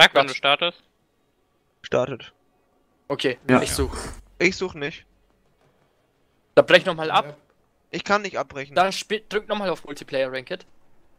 Sag, wenn du startest. Startet. Okay, Ja. ich suche. Ich suche nicht. Da brech nochmal ab. Ich kann nicht abbrechen. Dann drück nochmal auf Multiplayer Ranked.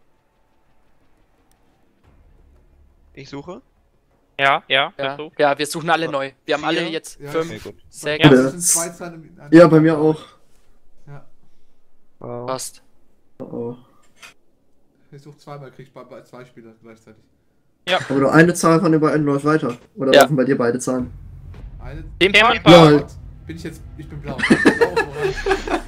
Ich suche. Ja, Ja, versuch. ja, wir suchen alle neu. Wir haben alle 4. jetzt Ja, 5, Okay, gut. 6. Ja. Das sind zwei Zahlen. Ja, bei mir auch. Ja. Wow. Passt. Oh. Ich suche zweimal, krieg ich bei zwei Spieler gleichzeitig. Aber nur eine Zahl von den beiden läuft weiter. Oder Ja. laufen bei dir beide Zahlen? Eine. Dem Thema- Part. Lol. Ich bin blau. Blau und orange.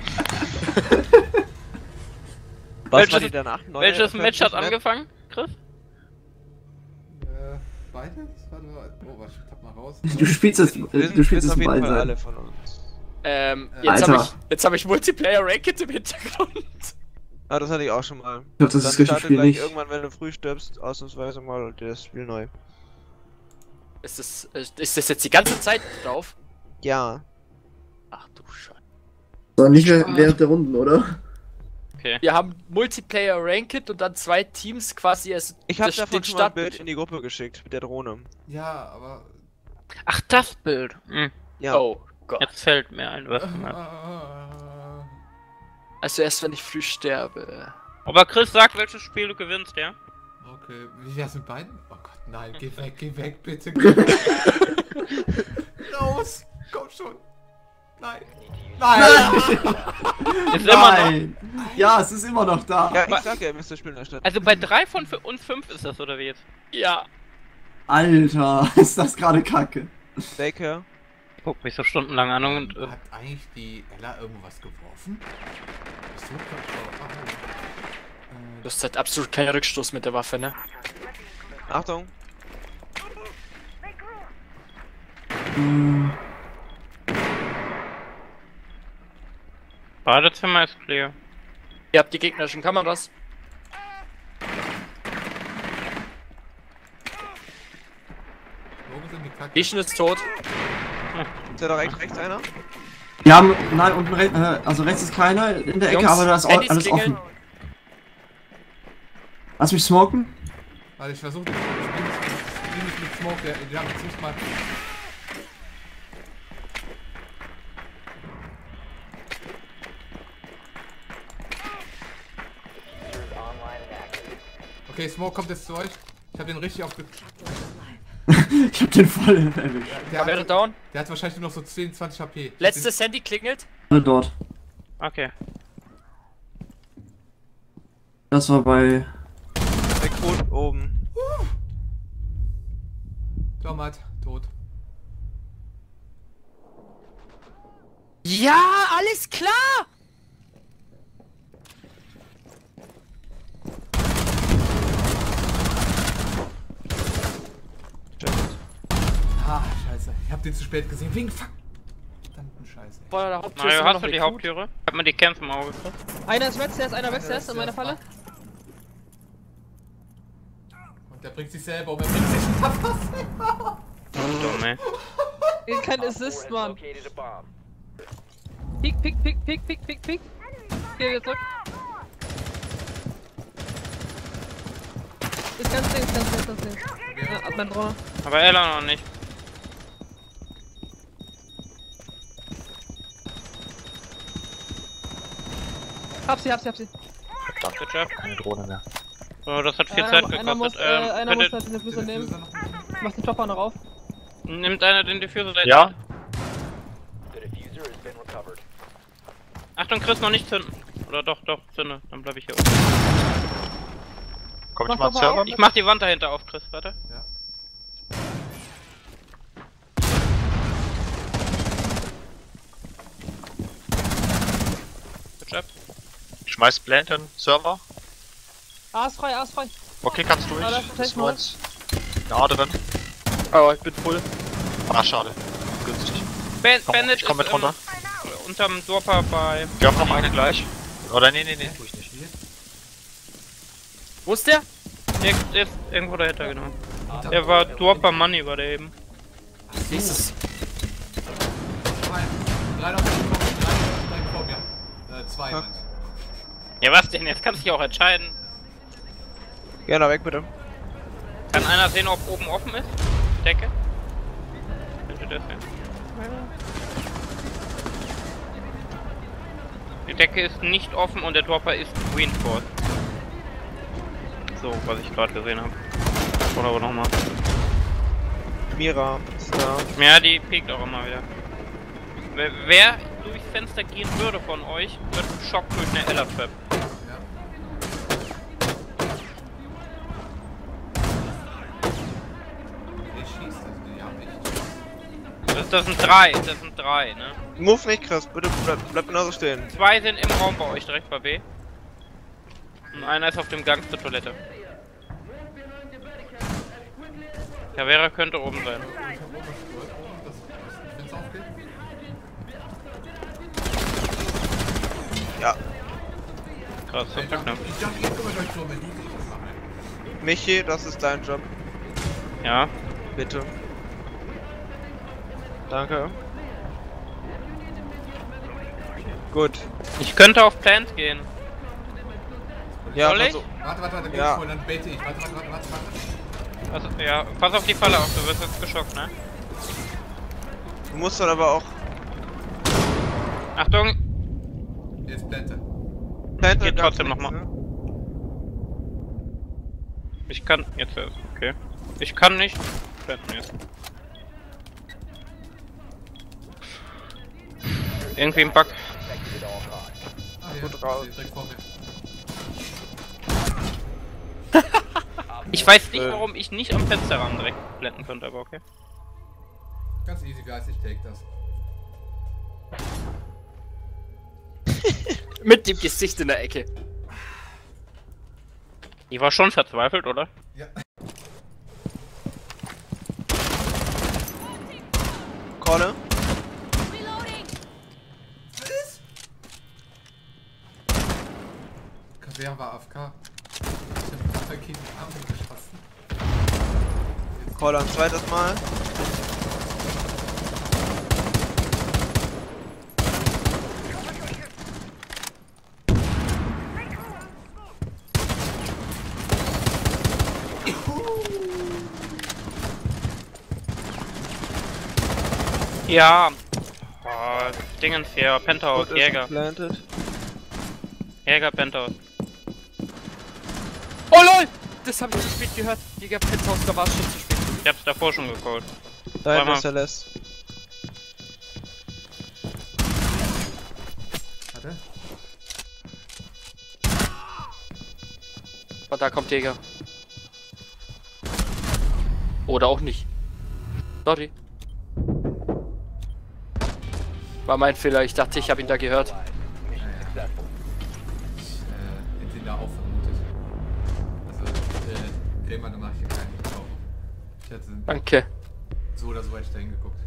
Was war die danach? Neue Welches Match hat Map? angefangen, Chris? Beides? Warte mal. Oh, warte, ich tapp mal raus. Du spielst es, Wir du sind spielst es auf jeden beiden Fall alle Seiten. von uns. Jetzt Alter. hab ich Multiplayer Ranked im Hintergrund. Ah, das hatte ich auch schon mal. Ich glaube, das Dann ist richtig startet Spiel gleich nicht. irgendwann, wenn du früh stirbst, ausnahmsweise mal das Spiel neu. Ist das jetzt die ganze Zeit drauf? Ja. Ach du Scheiße. Sondern nicht mehr während der Runden, oder? Okay. Wir haben Multiplayer Ranked und dann 2 Teams quasi erst Ich habe das- davon den schon mal ein Bild Startbildschirm. in die Gruppe geschickt, mit der Drohne. Ja, aber. Ach, das Bild. Ja. Oh Gott. Jetzt fällt mir ein, was du meinst. Also erst wenn ich früh sterbe. Aber Chris, sag, welches Spiel du gewinnst, ja? Okay, wie wär's mit beiden? Oh Gott, nein, geh weg, bitte. Raus! Komm schon! Nein! Nein! Ist immer noch. Nein! Ja, es ist immer noch da. Ja, ich sag ja, müsst ihr spielen anstatt. Also bei 3 von uns 5 ist das, oder wie jetzt? Ja. Alter, ist das gerade kacke. Baker. Guck mich so stundenlang an und. Hat eigentlich die Ella irgendwas geworfen? Ich suche grad. Du hast halt absolut keinen Rückstoß mit der Waffe, ne? Achtung. Badezimmer ist clear. Ihr habt die gegnerischen Kameras. Wo sind die Kacke? Vision ist tot. Ist da direkt rechts einer? Wir haben, nein, unten also rechts ist keiner in der Ecke, Jungs, aber da ist Handys alles klingeln. offen. Lass mich smoken. Warte, ich versuche nicht mit Smoke, die haben jetzt nicht mal. Okay, Smoke kommt jetzt zu euch. Ich hab den richtig aufge... Ich hab den voll erwischt. Der Wäre hat, down. der hat wahrscheinlich nur noch so 10, 20 HP. Letztes Handy klingelt. Alle dort. Okay. Das war bei... Rekrut oben. Tomat, tot. Ja, alles klar! Ah, scheiße. Ich hab den zu spät gesehen. Wegen Fuck. Verdammten Scheiße. Vor der Haupttür Mario, ist immer hast noch du die Rekrut. Haupttüre? Hat man die Kämpfe im Auge gekriegt? Einer ist Webstairs, einer Webstairs in meiner Falle. Und der bringt sich selber um. Er bringt sich selber. Dumm, ey. Kein Assist, Mann. Pick, pick, pick, pick, pick, pick, pick. Geh wieder zurück. Ist ganz links, ganz links, ganz links. Ja, ab mein Drohne. Aber Ella noch nicht. Hab sie, hab sie, hab sie. Good job. Keine Drohne mehr. So, das hat viel Zeit gekostet. Einer muss Könntet, halt den Diffuser nehmen. Mach den Chopper noch auf. nimmt einer den Diffuser da? Ja? Achtung, Chris, noch nicht zünden. Oder doch, zünde. Dann bleib ich hier oben. Komm Mach ich mal doch ans mal Server? auf. Ich mach die Wand dahinter auf, Chris, warte. Ja. Good job. Ich schmeiß Blend in Server. A ist frei, A ist frei. Okay, kannst du Ah, das durch. ist Ist nur- 9. Ja, drin. Oh, ich bin voll. Ah, schade. Günstig. Bandit Ich komm mit ist runter. unterm Dorper bei... Wir haben noch eine gleich. Oder nee, tue ich nicht. Wo ist der? Der ist irgendwo dahinter, genau. Der war Dorper Money, war der eben. Jesus. Drei noch vor mir. Zwei. Ah. Ja, was denn? Jetzt kannst du dich auch entscheiden. Ja, na weg bitte. Kann einer sehen, ob oben offen ist? Decke? Könnte das sehen? Die Decke ist nicht offen und der Dropper ist reinforced. So, was ich gerade gesehen habe. Oder aber nochmal. Mira ist da. Ja, die piekt auch immer wieder. Wer durchs Fenster gehen würde von euch, wird geschockt durch eine Ella-Trap. Ja. Der schießt, also die haben nicht. Das sind drei, ne? Move nicht, Chris, bitte bleib genauso stehen. 2 sind im Raum bei euch, direkt bei B. Und einer ist auf dem Gang zur Toilette. Cavera könnte oben sein. Ich hab oben was gehört, das Fenster aufgeht. Ja. Krass, das ist knapp. Ich dachte, ihr kümmert euch drum, wenn die sich das machen. Michi, das ist dein Job. Ja. Bitte. Danke. Gut. Ich könnte auf Plant gehen. Ja, Soll ich? also, Warte, Ja. voll, dann bete ich. Warte. Also, ja, pass auf die Falle auf, du wirst jetzt geschockt, ne? du musst dann aber auch Achtung! Jetzt Blende. Plant Geht ganz trotzdem links, noch mal. ne? Ich kann. Jetzt erst, okay. Ich kann nicht. Planten jetzt. Irgendwie ein Bug. Ah, ja, Gut raus. direkt vor mir. Ich weiß nicht, warum ich nicht am Fensterrahmen direkt blenden könnte, aber okay. Ganz easy, guys, ich take das. Mit dem Gesicht in der Ecke. Die war schon verzweifelt, oder? Ja. Kolle. Wer war AFK? Ich hab gegen den Arm geschossen. Kolle ein zweites Mal. Ja. Oh, Dingens hier, Penthouse, Gut, ist Jäger. Planted. Jäger, Penthouse. Oh lol! Das habe ich zu spät gehört. Jäger Penthouse, da war es schon zu spät. Ich hab's davor schon gecallt. Da hinten Zweimal. ist der Les. Warte. Und da kommt Jäger. Oder auch nicht. Sorry. War mein Fehler, ich dachte, ich habe ihn da gehört. Ich hätte ihn da auch vermutet. Also, Gamer, du machst hier keinen Verkauf. Ich hätte Danke. so oder so weit dahin geguckt.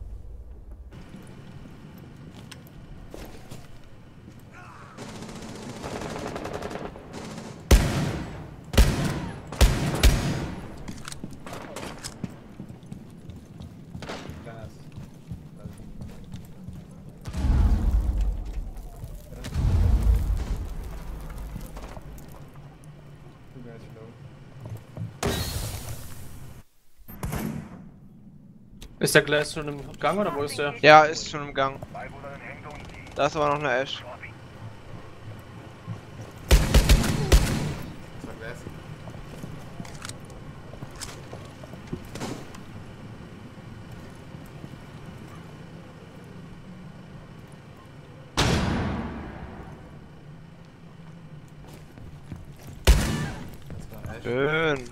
Ist der Glass schon im Gang oder wo ist der? Ja, ist schon im Gang. Da ist aber noch eine Ash. Das war Glass. Das war Ash. Schön.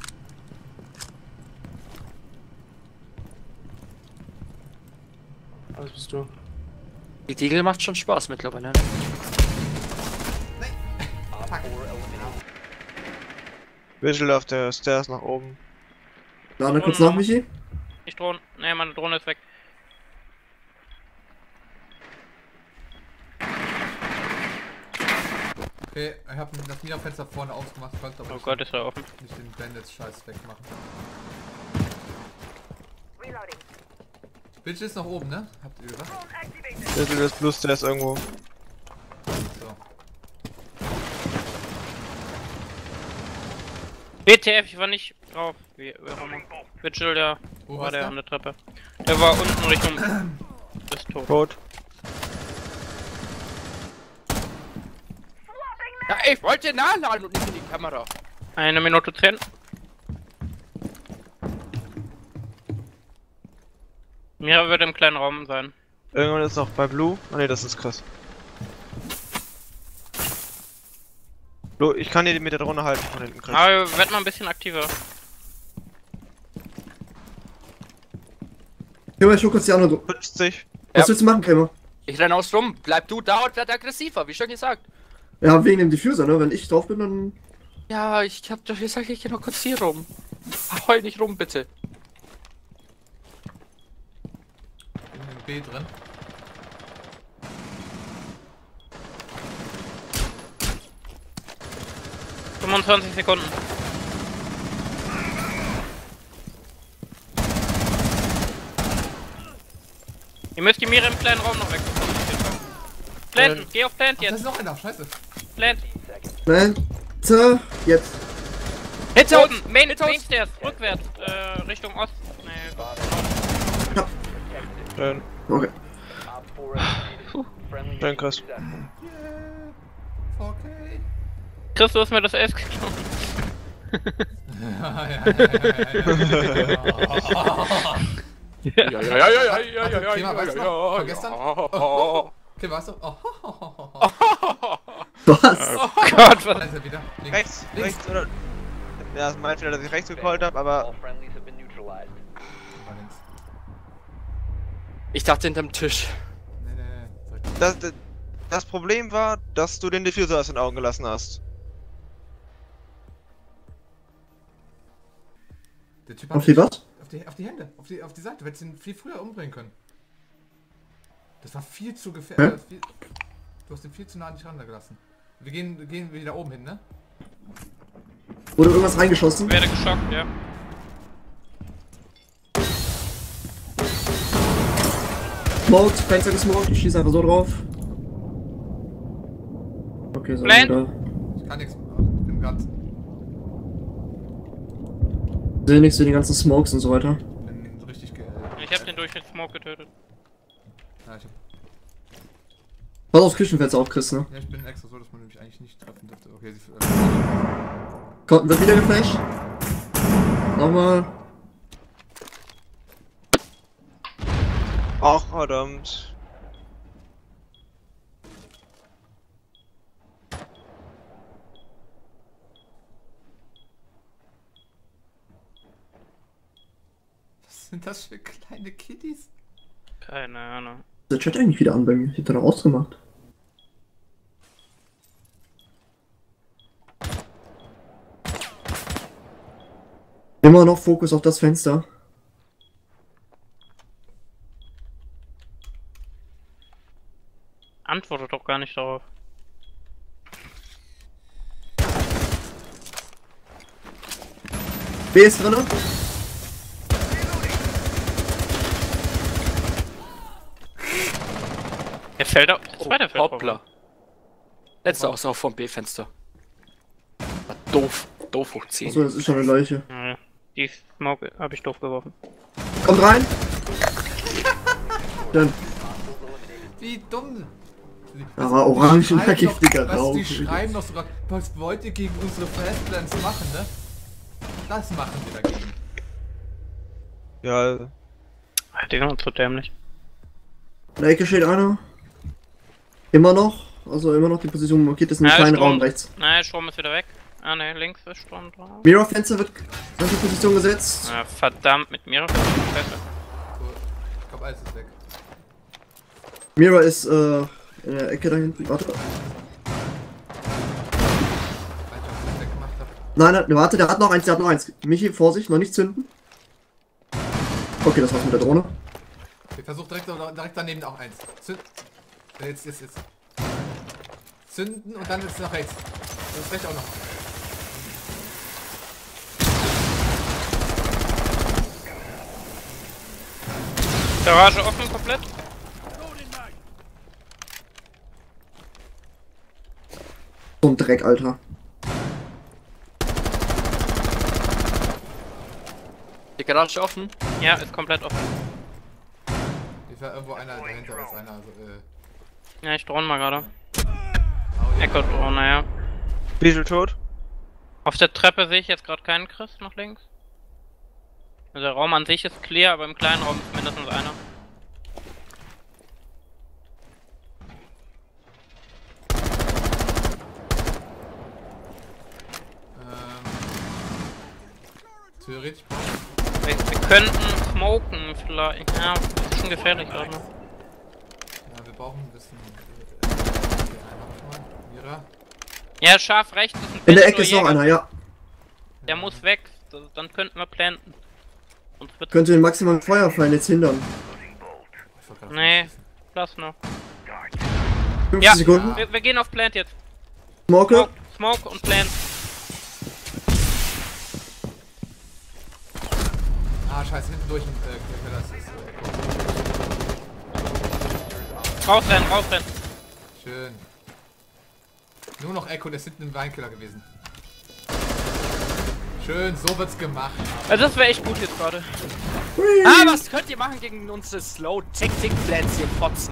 Was bist du? Die Diegel macht schon Spaß mittlerweile, ne? Visual auf der Stairs nach oben. Lade kurz nach, Michi. Ich Drohne. Ne, meine Drohne ist weg. Okay, ich hab das Mira-Fenster vorne aufgemacht, ich konnte aber Oh Gott, ist er offen. nicht den Bandits-Scheiß wegmachen. Bitch ist nach oben, ne? Habt ihr gesagt? Visual ist Blue Stairs irgendwo. So. BTF, ich war nicht drauf. Wie auch immer. Vigil, der Wo war war's der da? an der Treppe. Der war unten Richtung. Ist tot. Tot. Ja, ich wollte nachladen und nicht in die Kamera. 1 Minute 10. Mira wird im kleinen Raum sein. Irgendwann ist noch bei Blue. Ah ne, das ist Chris. Blue, ich kann dir mit der Drohne halten von hinten, Chris. Aber werd mal ein bisschen aktiver. Krämer, ich guck kurz die andere. 50. Was willst du machen, Krämer? Ich renn aus rum. Bleib du da und werd aggressiver, wie schon gesagt. Ja, wegen dem Diffuser, ne? Wenn ich drauf bin, dann. Ja, ich hab doch gesagt, ich geh noch kurz hier rum. Heul nicht rum, bitte. In dem B drin. Ja. 25 Sekunden. Ihr müsst die Mira im kleinen Raum noch wegbekommen. Plant, geh auf Plant Ach, das jetzt. ist noch einer, scheiße. Plant. Plante. Jetzt. Hinter Oben, uns! Main Hinter uns! Stairs, rückwärts, Richtung Ost. Nee, Schön. Okay. Schön, Chris. Yeah. 4K. Chris, du hast mir das S geklaut. Thema, weißt du noch? Von gestern? Okay, weißt du? Was? Gott, was? Also wieder. Rechts, rechts, oder? Ja, es meint wieder, dass ich rechts gecallt habe, aber. Ich dachte hinterm Tisch. Nee. Das Problem war, dass du den Diffuser aus den Augen gelassen hast. Der Typ Auf die was? Auf die Hände, auf die Seite. Du hättest ihn viel früher umbringen können. Das war viel zu gefährlich. Du hast ihn viel zu nah an dich rangelassen. Wir gehen wieder oben hin, ne? Wurde irgendwas reingeschossen? Ich werde geschockt, ja. Smoked, Fenster gesmoked, ich schieße einfach so drauf. Okay, so. Plan. Da. Ich kann nichts machen. Ich bin ganz. Sehe nichts, sehe die ganzen Smokes und so weiter. Bin richtig Ich hab den durch den Smoke getötet. Ja, Pass aufs Küchenfenster auf, Chris, ne? ja, ich bin extra so, dass man mich eigentlich nicht treffen dürfte. Okay, sie. Kommt, wird wieder geflasht. Nochmal. Ach, verdammt. Was sind das für kleine Kitties? Keine Ahnung. Ist der Chat eigentlich wieder an bei mir? Ich hab den doch ausgemacht. Immer noch Fokus auf das Fenster. Antworte doch gar nicht darauf. B ist drinne. Der fällt auf. Der zweite fällt Hoppla. drauf. Letzter Auslauf vom B-Fenster. War doof. Doof hoch 10. Achso, das ist schon eine Leiche. Ja, die Smoke habe ich doof geworfen. Kommt rein! Dann. Wie dumm! Aber orange und giftiger Rauch. Rauch. Die schreiben doch sogar, was wollt ihr gegen unsere Festlands machen, ne? Das machen wir dagegen. Ja, Die sind zu dämlich. In der Ecke steht einer. Immer noch. Also immer noch die Position markiert, ist ein Ja, kleiner Strom. Raum rechts. Nein, Strom ist wieder weg. Ah ne, links ist Strom drauf. Mirror Fenster wird in die Position gesetzt. Ja, verdammt, mit mir. So, ich glaube, alles ist weg. Mirror ist in der Ecke da hinten. Warte. Weil ich das weggemacht habe. Nein, nein, warte, der hat noch eins, der hat noch eins. Michi, Vorsicht, noch nicht zünden. Okay, das war's mit der Drohne. Ich versuche direkt daneben auch eins. Jetzt. Zünden und dann ist nach rechts. Das ist rechts auch noch. Garage offen komplett. So ein Dreck, Alter. Garage offen? Ja, ist komplett offen. Ich war irgendwo einer dahinter ist einer, also Ja, ich drohne mal gerade. Echo-Drohne, ja. Diesel tot. Auf der Treppe sehe ich jetzt gerade keinen Chris nach links. Also der Raum an sich ist clear, aber im kleinen Raum ist mindestens einer. theoretisch. Wir könnten smoken vielleicht. Ja, das ist schon gefährlich gerade. Ja, wir brauchen ein bisschen. Mira. Ja, scharf rechts ist ein In der Ecke ist noch Jäger. einer, ja. Der muss weg, dann könnten wir planten. Und wird Könnte den maximalen Feuerfeind jetzt hindern. nee, lass noch. 50 Ja, Sekunden. wir gehen auf Plant jetzt. Smoke. Smoke und Plant. Ah, scheiße, hinten durch und das ist. Rausrennen. Schön. Nur noch Echo, der ist hinten im Weinkiller gewesen. Schön, so wird's gemacht. Also das wäre echt gut jetzt gerade. Ah, was könnt ihr machen gegen unsere Slow-Tactic-Plans hier fotzen?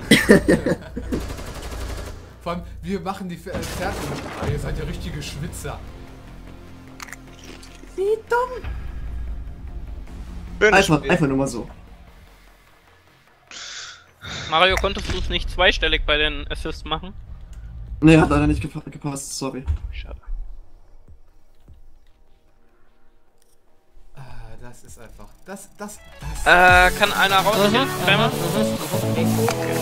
Vor allem, wir machen die fertig. Ah, ihr seid ja richtige Schwitzer. Wie dumm. Schönes Spiel. Einfach nur mal so. Mario, konntest du es nicht zweistellig bei den Assists machen? Nee, hat leider nicht gepasst, sorry. Schade. Ah, das ist einfach. Das. Kann einer rausgehen? Spammer?